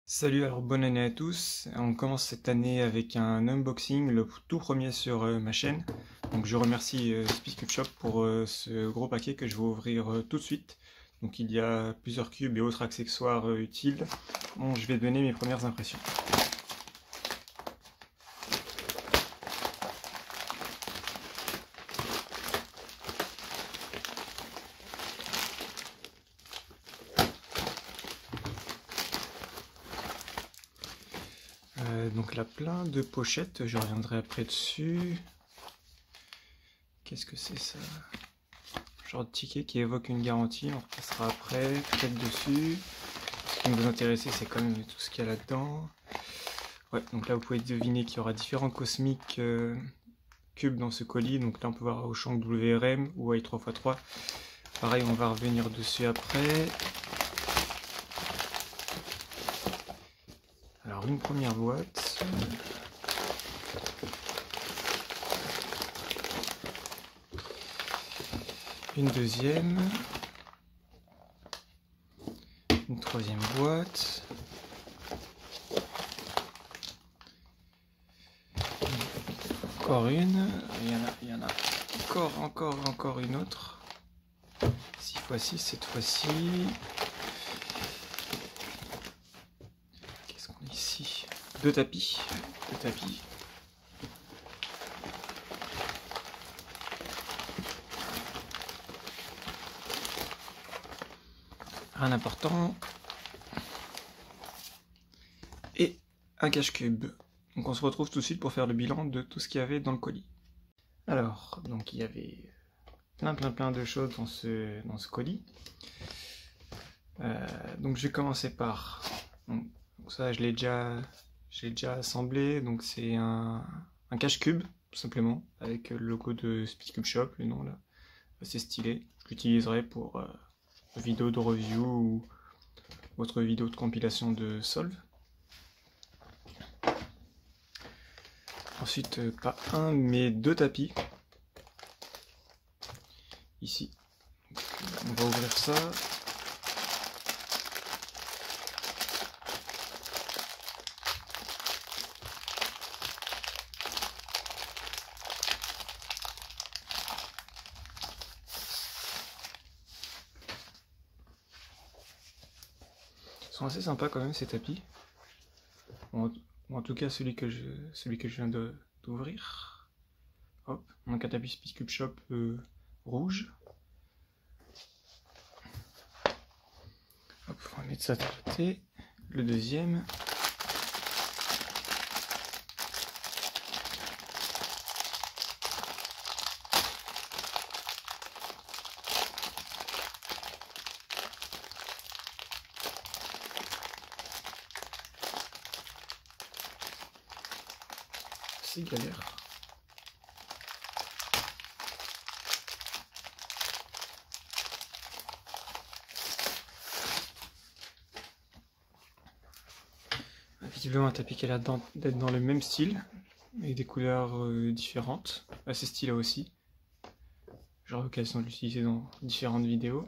Salut, alors bonne année à tous. On commence cette année avec un unboxing, le tout premier sur ma chaîne. Donc je remercie SpeedCubeShop pour ce gros paquet que je vais ouvrir tout de suite. Donc il y a plusieurs cubes et autres accessoires utiles. Bon, je vais donner mes premières impressions. Donc là, plein de pochettes, je reviendrai après dessus. Qu'est-ce que c'est ça? Genre de ticket qui évoque une garantie, on repassera après, peut-être dessus. Ce qui va vous intéresser, c'est quand même tout ce qu'il y a là-dedans. Ouais, donc là vous pouvez deviner qu'il y aura différents cosmiques cubes dans ce colis. Donc là on peut voir Auchan WRM ou AI 3x3. Pareil, on va revenir dessus après. Alors une première boîte. Une deuxième. Une troisième boîte. Encore une. Il y en a encore une autre. 6x6 cette fois-ci. Qu'est-ce qu'on a ici? Deux tapis. Rien d'important. Et un cache-cube. Donc on se retrouve tout de suite pour faire le bilan de tout ce qu'il y avait dans le colis. Alors, donc il y avait plein de choses dans ce colis. Donc je vais commencer par... Donc ça je l'ai déjà assemblé. Donc c'est un cache-cube, tout simplement, avec le logo de SpeedCubeShop, le nom là. C'est stylé. Je l'utiliserai pour vidéo de review ou autre vidéo de compilation de solve. Ensuite, pas un, mais deux tapis. Ici. Donc, on va ouvrir ça. Ils sont assez sympas quand même ces tapis. Bon, en tout cas celui que je viens d'ouvrir. Hop, on a un tapis SpeedCubeShop rouge. Hop, on va mettre ça de côté. Le deuxième. C'est galère. Visiblement un tapis qui a l'air d'être dans le même style, avec des couleurs différentes, assez stylé aussi. J'aurai l'occasion de l'utiliser dans différentes vidéos.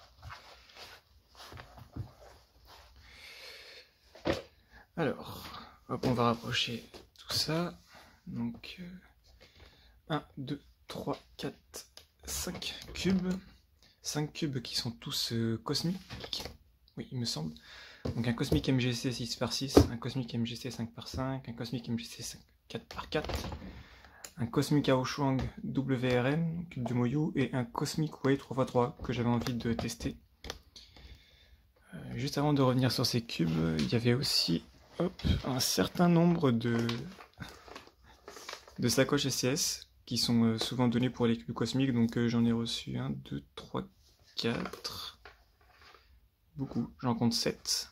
Alors, hop, on va rapprocher tout ça. Donc, 1, 2, 3, 4, 5 cubes. 5 cubes qui sont tous cosmiques. Oui, il me semble. Donc un cosmique MGC 6x6, un cosmique MGC 5x5, un cosmique MGC 4x4, un cosmique Aoshwang WRM, cube de Moyu, et un cosmique Way 3x3 que j'avais envie de tester. Juste avant de revenir sur ces cubes, il y avait aussi un certain nombre de sacoches SCS qui sont souvent données pour les cubes cosmiques, donc j'en ai reçu 1, 2, 3, 4, beaucoup, j'en compte 7.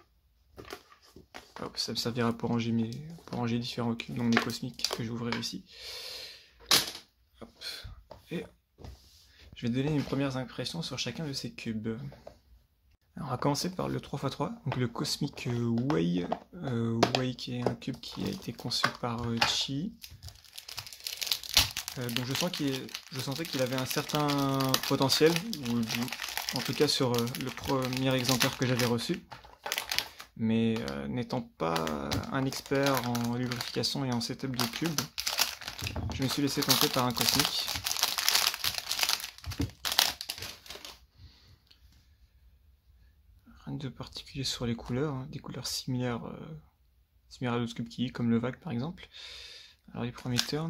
Hop, ça me servira pour ranger différents cubes dans mes cosmiques que je vais ouvrir ici. Hop. Et je vais donner mes premières impressions sur chacun de ces cubes. Alors, on va commencer par le 3x3, donc le cosmique Way, qui est un cube qui a été conçu par Chi. Donc je sentais qu'il avait un certain potentiel, ou en tout cas sur le premier exemplaire que j'avais reçu. mais n'étant pas un expert en lubrification et en setup de cubes, je me suis laissé tenter par un cosmique. Rien de particulier sur les couleurs, hein, des couleurs similaires à d'autres cubes qui, comme le vague par exemple. Alors les premiers turns,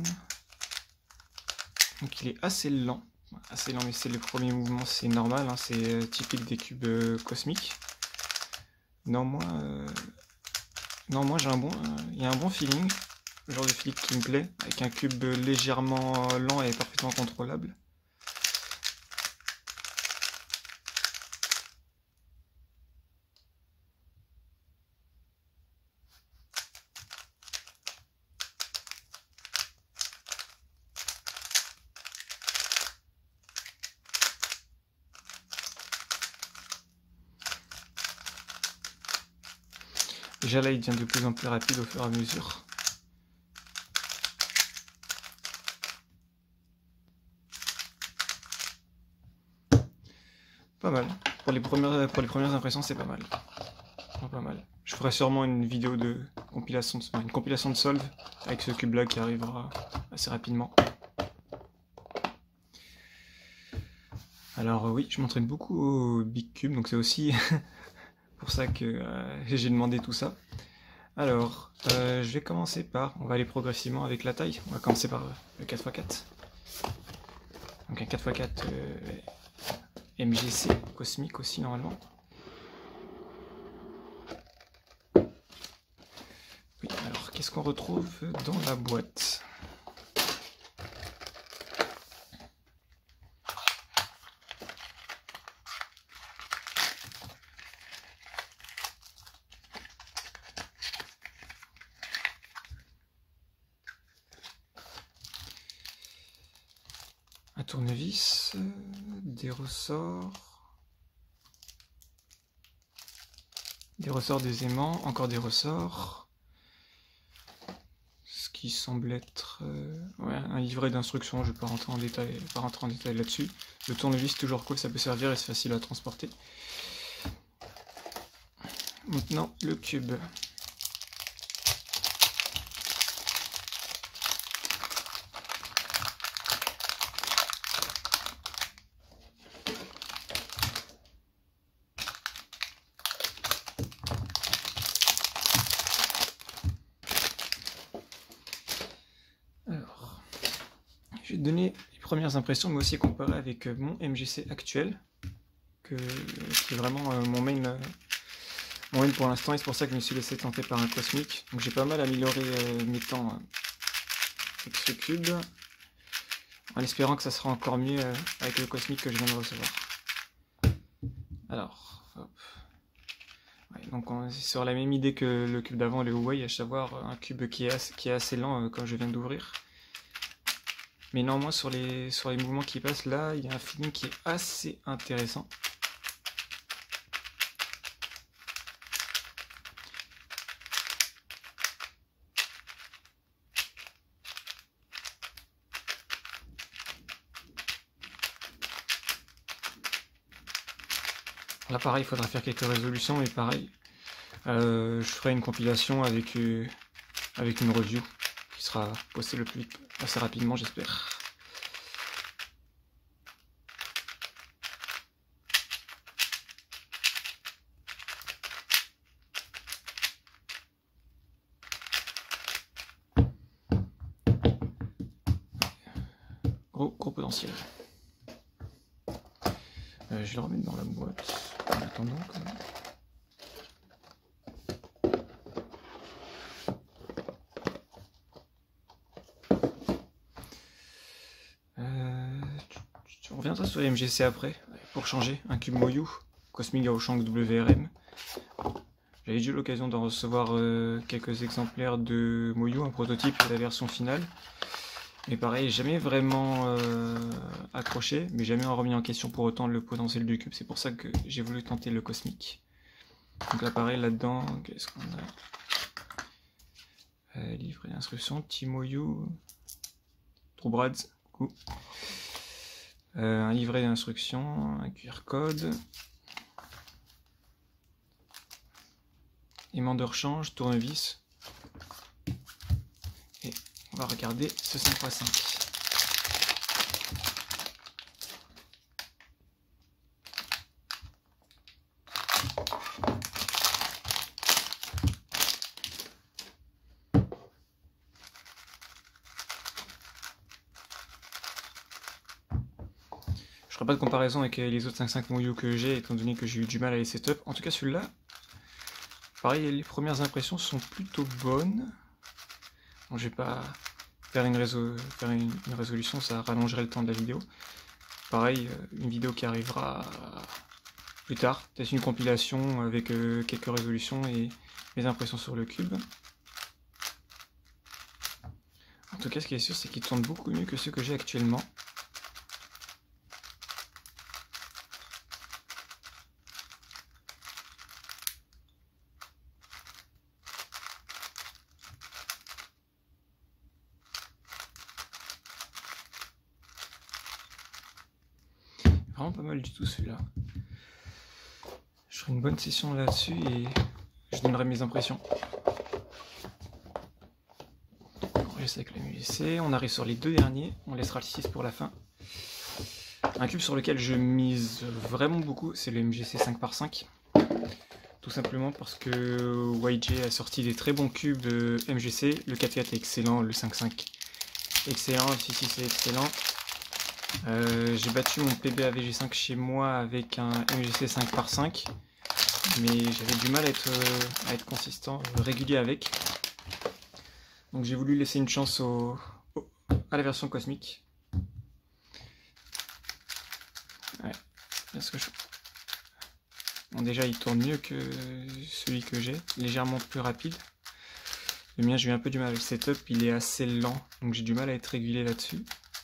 donc il est assez lent mais c'est les premiers mouvements, c'est normal, hein, c'est typique des cubes cosmiques. Néanmoins, j'ai il y a un bon feeling, le genre de feeling qui me plaît, avec un cube légèrement lent et parfaitement contrôlable. Déjà là, il devient de plus en plus rapide au fur et à mesure. Pas mal. Pour les premières impressions, c'est pas mal. Pas mal. Je ferai sûrement une vidéo de compilation de solve avec ce cube là qui arrivera assez rapidement. Alors oui, je m'entraîne beaucoup au Big Cube, donc c'est aussi pour ça que j'ai demandé tout ça. Alors, je vais commencer par, on va aller progressivement avec la taille. On va commencer par le 4x4. Donc un 4x4 MGC cosmique aussi normalement. Oui, alors qu'est-ce qu'on retrouve dans la boîte ? Un tournevis, des ressorts, des aimants, encore des ressorts, ce qui semble être ouais, un livret d'instructions. Je ne vais pas rentrer en détail, là-dessus. Le tournevis toujours cool, ça peut servir et c'est facile à transporter. Maintenant le cube. Je vais te donner les premières impressions, mais aussi comparer avec mon MGC actuel, qui est vraiment mon main pour l'instant, et c'est pour ça que je me suis laissé tenter par un cosmique. Donc j'ai pas mal amélioré mes temps avec ce cube, en espérant que ça sera encore mieux avec le cosmique que je viens de recevoir. Alors, hop. Ouais, donc on est sur la même idée que le cube d'avant, le Huawei, à savoir un cube qui est assez lent quand je viens d'ouvrir. Mais néanmoins sur les mouvements qui passent là, il y a un feeling qui est assez intéressant. Là pareil, il faudra faire quelques résolutions, mais pareil, je ferai une compilation avec une review qui sera postée le plus vite, assez rapidement j'espère. Gros potentiel. Je vais le remettre dans la boîte en attendant quand même. On reviendra sur les MGC après, pour changer, un cube Moyu, Cosmic Gaoshank WRM. J'avais eu l'occasion d'en recevoir quelques exemplaires de Moyu, un prototype et la version finale. Mais pareil, jamais vraiment accroché, mais jamais remis en question pour autant le potentiel du cube. C'est pour ça que j'ai voulu tenter le cosmique. Donc là pareil, là-dedans, qu'est-ce qu'on a livret d'instruction, Timoyu, Troubrads, coucou. Un livret d'instruction, un QR code. aimant de rechange, tournevis. Et on va regarder ce 5x5. Je ferai pas de comparaison avec les autres 5.5 Moyu que j'ai, étant donné que j'ai eu du mal à les setup. En tout cas, celui-là, pareil, les premières impressions sont plutôt bonnes. Bon, je vais pas faire une résolution, ça rallongerait le temps de la vidéo. Pareil, une vidéo qui arrivera plus tard, peut-être une compilation avec quelques résolutions et mes impressions sur le cube. En tout cas, ce qui est sûr, c'est qu'il tourne beaucoup mieux que ceux que j'ai actuellement. Vraiment pas mal du tout celui-là. Je ferai une bonne session là-dessus et je donnerai mes impressions. On reste avec le MJC, on arrive sur les deux derniers, on laissera le 6 pour la fin. Un cube sur lequel je mise vraiment beaucoup, c'est le MJC 5x5. Tout simplement parce que YJ a sorti des très bons cubes de MJC. Le 4.4 est excellent, le 5.5 excellent, le 6.6 est excellent. J'ai battu mon PB AVG5 chez moi avec un MJC 5x5, mais j'avais du mal à être consistant, régulier avec. Donc j'ai voulu laisser une chance à la version cosmique. Ouais, parce que bon, déjà il tourne mieux que celui que j'ai, légèrement plus rapide. Le mien, j'ai eu un peu du mal avec le setup, il est assez lent, donc j'ai du mal à être régulier là-dessus.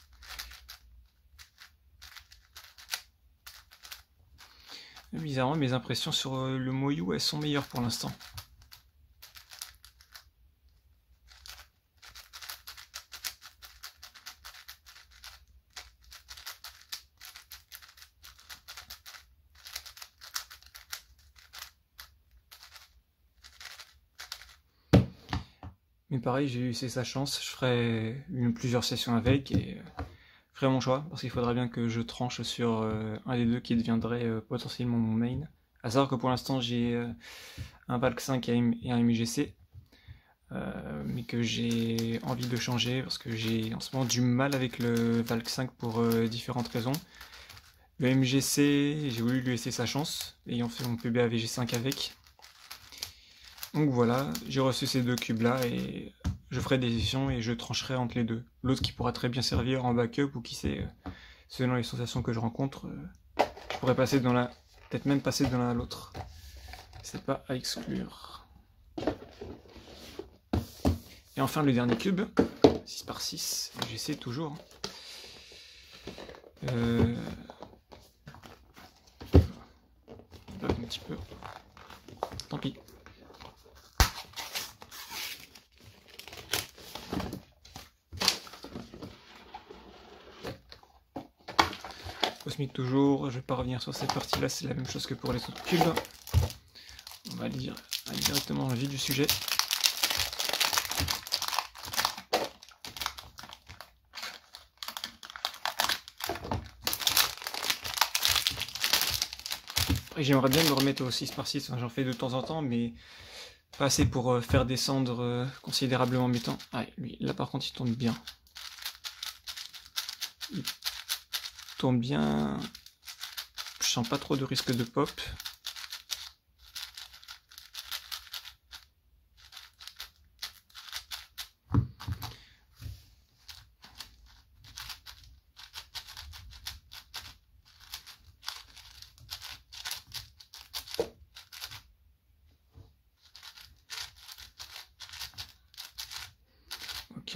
Bizarrement, mes impressions sur le Moyu, elles sont meilleures pour l'instant. Mais pareil, j'ai eu sa chance, je ferai plusieurs sessions avec et je ferai mon choix, parce qu'il faudra bien que je tranche sur un des deux qui deviendrait potentiellement mon main. A savoir que pour l'instant j'ai un Valk 5 et un MJC, mais que j'ai envie de changer parce que j'ai en ce moment du mal avec le Valk 5 pour différentes raisons. Le MJC, j'ai voulu lui laisser sa chance, ayant fait mon PB AVG5 avec. Donc voilà, j'ai reçu ces deux cubes là et je ferai des sessions et je trancherai entre les deux. L'autre qui pourra très bien servir en backup ou qui sait, selon les sensations que je rencontre, je pourrais passer dans la... peut-être même passer de l'un à l'autre. C'est pas à exclure. Et enfin le dernier cube, 6x6, j'essaie toujours. Un petit peu. Tant pis. Cosmique toujours, je vais pas revenir sur cette partie là, c'est la même chose que pour les autres cubes. On va aller directement dans le vif du sujet. J'aimerais bien me remettre au 6x6, j'en fais de temps en temps, mais pas assez pour faire descendre considérablement mes temps. Ah, lui, là par contre il tourne bien. Il tourne bien, je sens pas trop de risque de pop. Ok.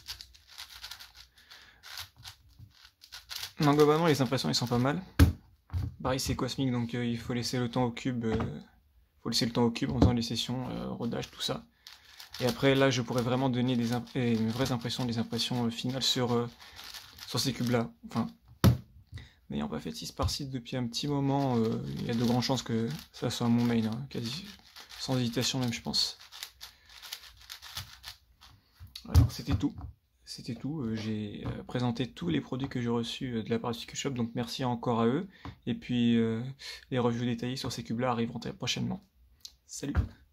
Non, globalement les impressions elles sont pas mal. Pareil c'est cosmique donc il faut laisser le temps au cube. En faisant les sessions, rodage, tout ça. Et après là je pourrais vraiment donner une vraies impressions, des impressions finales sur ces cubes là. Enfin, n'ayant pas fait 6x6 depuis un petit moment, il y a de grandes chances que ça soit mon main, hein, quasi. sans hésitation même, je pense. Alors c'était tout. C'était tout. J'ai présenté tous les produits que j'ai reçus de la part de Cycle Shop, donc merci encore à eux. Et puis les reviews détaillées sur ces cubes-là arriveront très prochainement. Salut!